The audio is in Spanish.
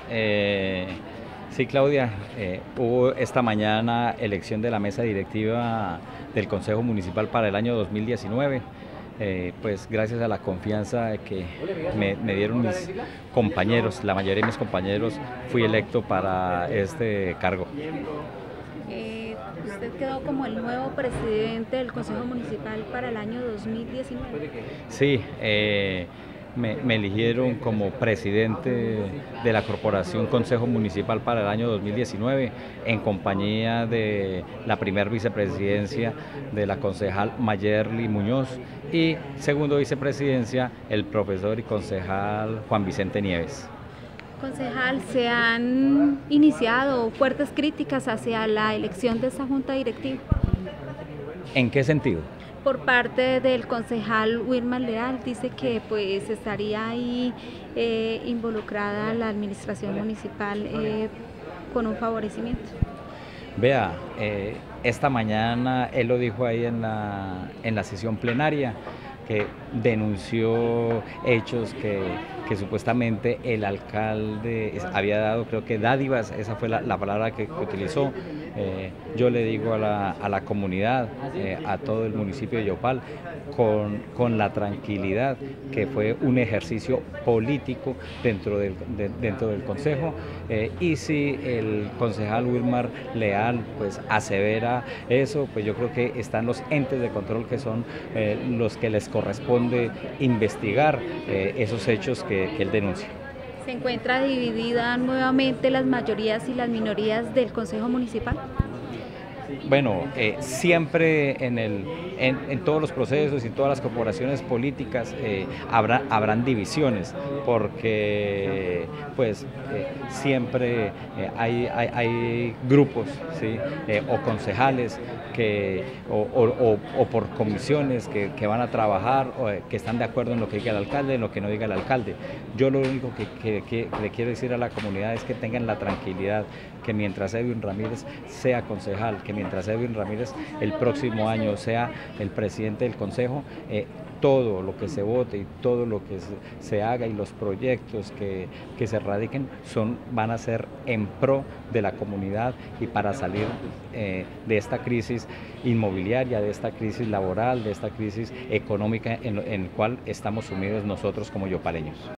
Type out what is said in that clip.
Sí, Claudia, hubo esta mañana elección de la mesa directiva del Consejo Municipal para el año 2019. Pues gracias a la confianza que me dieron mis compañeros, la mayoría de mis compañeros, fui electo para este cargo. Usted quedó como el nuevo presidente del Consejo Municipal para el año 2019. Sí, me eligieron como presidente de la Corporación Consejo Municipal para el año 2019 en compañía de la primer vicepresidencia de la concejal Mayerly Muñoz y segundo vicepresidencia el profesor y concejal Juan Vicente Nieves. Concejal, se han iniciado fuertes críticas hacia la elección de esta junta directiva ¿En qué sentido? por parte del concejal Wilmar Leal. Dice que pues estaría ahí involucrada la administración municipal con un favorecimiento. Vea, esta mañana él lo dijo ahí en la sesión plenaria, que denunció hechos que supuestamente el alcalde había dado, creo que dádivas, esa fue la palabra que utilizó. Yo le digo a la comunidad, a todo el municipio de Yopal, con la tranquilidad que fue un ejercicio político dentro del Consejo, y si el concejal Wilmar Leal pues asevera eso, pues yo creo que están los entes de control que son los que les corresponde investigar esos hechos que él denuncia. ¿Se encuentra dividida nuevamente las mayorías y las minorías del Consejo Municipal? Bueno, siempre en todos los procesos y en todas las corporaciones políticas habrán divisiones, porque pues siempre hay grupos, ¿sí? O concejales o por comisiones que van a trabajar, o que están de acuerdo en lo que diga el alcalde, en lo que no diga el alcalde. Yo lo único que le quiero decir a la comunidad es que tengan la tranquilidad que mientras Edwin Ramírez sea concejal, que mientras Edwin Ramírez el próximo año sea el presidente del consejo, todo lo que se vote y todo lo que se haga y los proyectos que se radiquen van a ser en pro de la comunidad y para salir de esta crisis inmobiliaria, de esta crisis laboral, de esta crisis económica en la cual estamos sumidos nosotros como yopaleños.